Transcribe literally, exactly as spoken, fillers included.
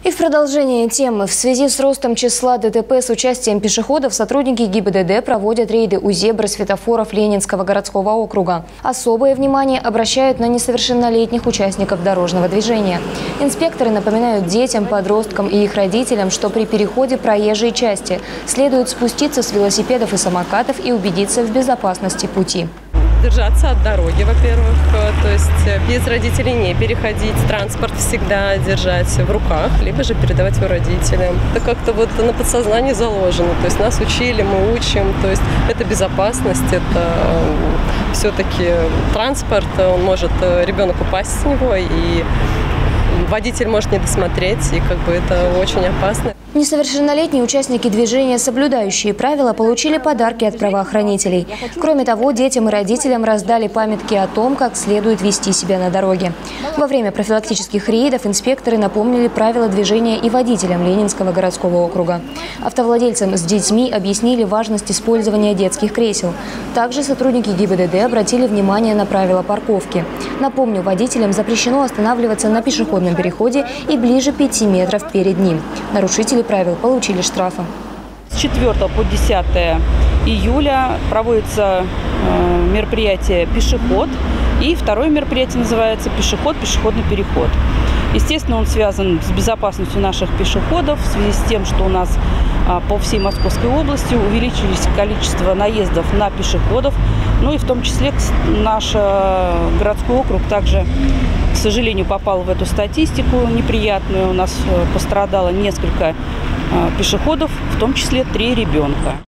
И в продолжение темы. В связи с ростом числа ДТП с участием пешеходов сотрудники ГИБДД проводят рейды у зебр и светофоров Ленинского городского округа. Особое внимание обращают на несовершеннолетних участников дорожного движения. Инспекторы напоминают детям, подросткам и их родителям, что при переходе проезжей части следует спуститься с велосипедов и самокатов и убедиться в безопасности пути. Держаться от дороги, во-первых, то есть без родителей не переходить, транспорт всегда держать в руках, либо же передавать его родителям. Это как-то вот на подсознании заложено, то есть нас учили, мы учим, то есть это безопасность, это все-таки транспорт, он может, ребенок упасть с него, и водитель может не досмотреть, и как бы это очень опасно. Несовершеннолетние участники движения, соблюдающие правила, получили подарки от правоохранителей. Кроме того, детям и родителям раздали памятки о том, как следует вести себя на дороге. Во время профилактических рейдов инспекторы напомнили правила движения и водителям Ленинского городского округа. Автовладельцам с детьми объяснили важность использования детских кресел. Также сотрудники ГИБДД обратили внимание на правила парковки. Напомню, водителям запрещено останавливаться на пешеходном переходе и ближе пяти метров перед ним. Нарушители правил получили штрафы. С четвёртого по десятое июля проводится э, мероприятие «Пешеход». И второе мероприятие называется «Пешеход. Пешеходный переход». Естественно, он связан с безопасностью наших пешеходов в связи с тем, что у нас а, по всей Московской области увеличились количество наездов на пешеходов. Ну и в том числе наш а, городской округ также, к сожалению, попал в эту статистику неприятную. У нас пострадало несколько а, пешеходов, в том числе три ребенка.